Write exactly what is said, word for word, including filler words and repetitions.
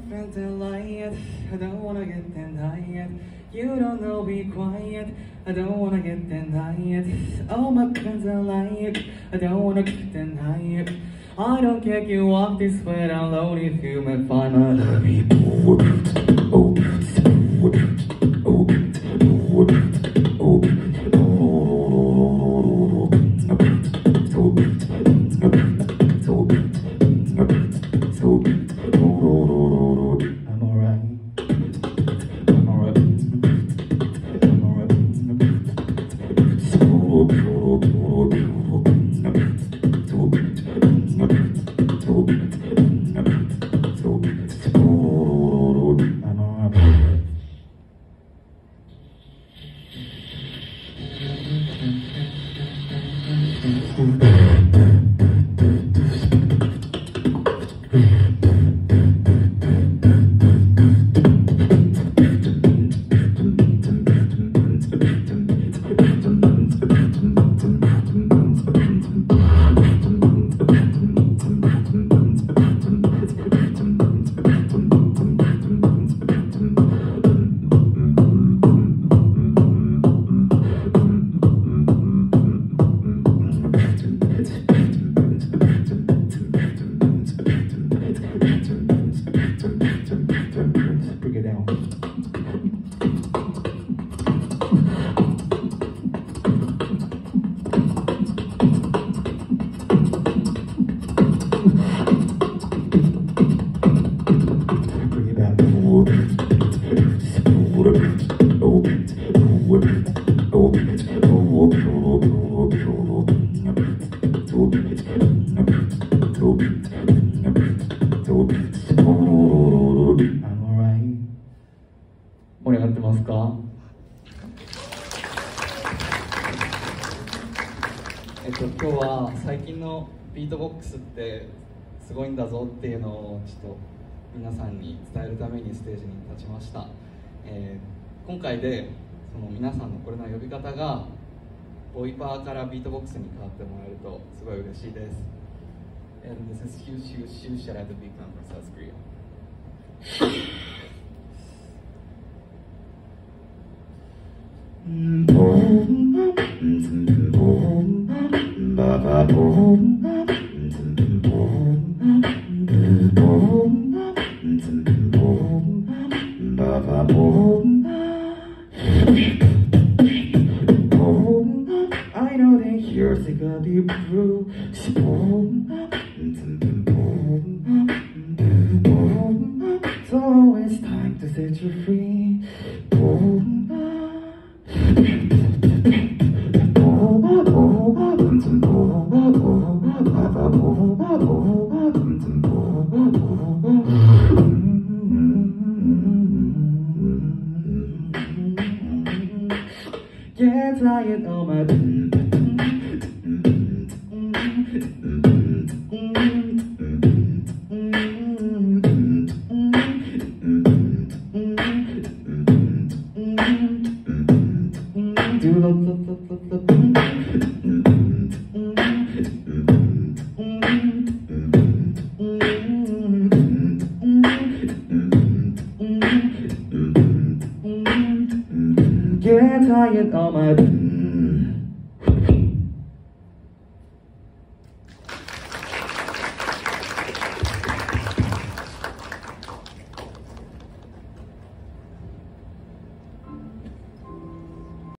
spent a life, I don't wanna get denied. You don't know, be quiet, I don't wanna get denied. All my friends are lying, I don't wanna get denied. I don't care if you walk this way down low if you may find my love. I'm alright. I'm alright. I'm alright. Bring it down. Bring it back.盛り上がってますか？えっと今日は最近のビートボックスってすごいんだぞっていうのをちょっと皆さんに伝えるためにステージに立ちました。えー、今回でその皆さんのこれの呼び方がボイパーからビートボックスに変わってもらえるとすごい嬉しいです。And this is huge, huge, huge shout out to Big Bang from South Korea. I know that you're sick of the brew. So it's time to set you free. Get tired of my Get tired of my